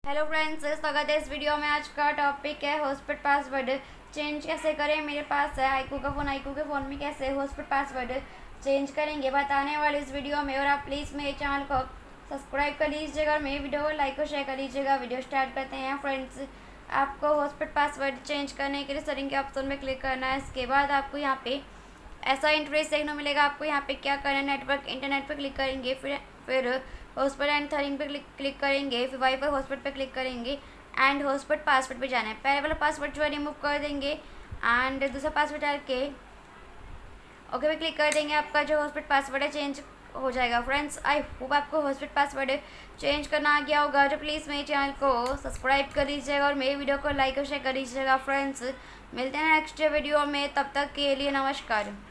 Hello friends, स्वागत है इस वीडियो में। आज का टॉपिक है हॉटस्पॉट पासवर्ड चेंज कैसे करें। मेरे पास है आईकू का फ़ोन, आईकू के फ़ोन में कैसे हॉटस्पॉट पासवर्ड चेंज करेंगे बताने वाले इस वीडियो में। और आप प्लीज़ मेरे चैनल को सब्सक्राइब कर लीजिएगा और मेरी वीडियो को लाइक और शेयर कर लीजिएगा। वीडियो स्टार्ट करते हैं फ्रेंड्स। आपको हॉटस्पॉट पासवर्ड चेंज करने के लिए सेटिंग के ऑप्शन में क्लिक करना है। इसके बाद आपको यहाँ पे ऐसा इंटरफेस देखने को मिलेगा। आपको यहाँ पे क्या करना है, नेटवर्क इंटरनेट पे क्लिक करेंगे, फिर हॉटस्पॉट एंड थरिंग पे क्लिक करेंगे, फिर वाईफाई हॉटस्पॉट पे क्लिक करेंगे एंड हॉटस्पॉट पासवर्ड पे जाना है। पहले वाला पासवर्ड जो है रिमूव कर देंगे एंड दूसरा पासवर्ड डाल के ओके पे क्लिक कर देंगे। आपका जो हॉटस्पॉट पासवर्ड है चेंज हो जाएगा। फ्रेंड्स, आई होप आपको हॉटस्पॉट पासवर्ड चेंज करना आ गया होगा। तो प्लीज़ मेरे चैनल को सब्सक्राइब कर लीजिएगा और मेरी वीडियो को लाइक और शेयर कर लीजिएगा। फ्रेंड्स, मिलते हैं नेक्स्ट वीडियो में, तब तक के लिए नमस्कार।